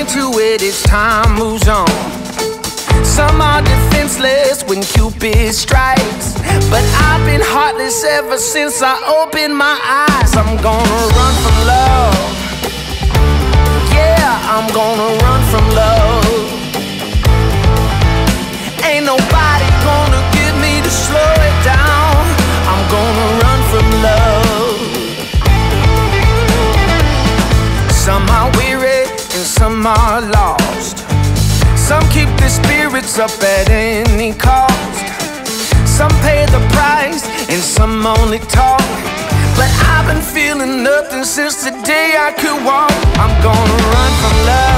blind to it as time moves on. Some are defenseless when Cupid strikes, but I've been heartless ever since I opened my eyes. I'm gonna run from love. Yeah, I'm gonna run from love. Ain't nobody gonna get me to slow it down. I'm gonna run from love. Some are weary and some are lost. Some keep their spirits up at any cost. Some pay the price and some only talk. But I've been feeling nothing since the day I could walk. I'm gonna run from love.